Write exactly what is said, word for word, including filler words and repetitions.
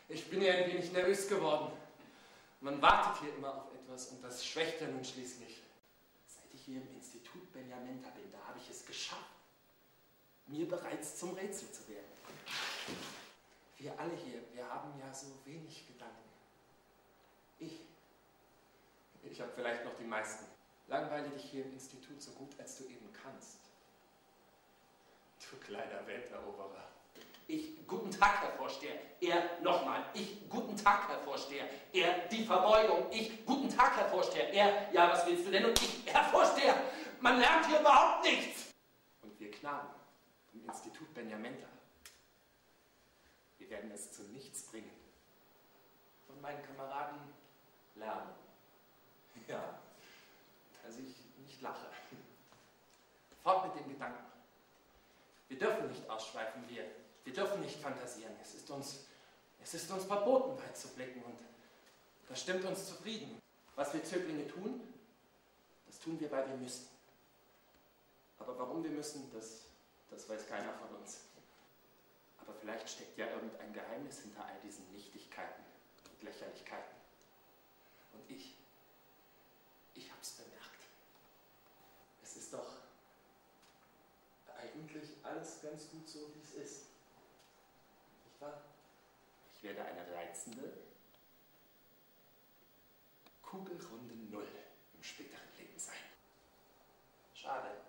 Ich bin ja ein wenig nervös geworden. Man wartet hier immer auf etwas und das schwächt ja nun schließlich. Seit ich hier im Institut Benjamenta bin, da habe ich es geschafft, mir bereits zum Rätsel zu werden. Wir alle hier, wir haben ja so wenig Gedanken. Ich, ich habe vielleicht noch die meisten. Langweile dich hier im Institut so gut, als du eben kannst. Du kleiner Welteroberer. Ich, guten Tag, Herr Vorsteher. Er, nochmal. Ich, guten Tag, Herr Vorsteher. Er, die Verbeugung. Ich, guten Tag, Herr Vorsteher. Er, ja, was willst du denn? Und ich, Herr Vorsteher, man lernt hier überhaupt nichts. Und wir Knaben im Institut Benjamenta, wir werden es zu nichts bringen. Von meinen Kameraden lernen. Ja, dass ich nicht lache. Fort mit den Gedanken. Wir dürfen nicht ausschweifen, wir, wir dürfen nicht fantasieren. Es ist uns, es ist uns verboten, weit zu blicken und das stimmt uns zufrieden. Was wir Zöglinge tun, das tun wir, weil wir müssen. Aber warum wir müssen, das, das weiß keiner von uns. Aber vielleicht steckt ja irgendein Geheimnis hinter all diesen Nichtigkeiten und Lächerlichkeiten. Und ich, ich hab's bemerkt. Es ist doch eigentlich alles ganz gut so, wie es ist. Nicht wahr? Ich werde eine reizende, kugelrunde Null im späteren Leben sein. Schade.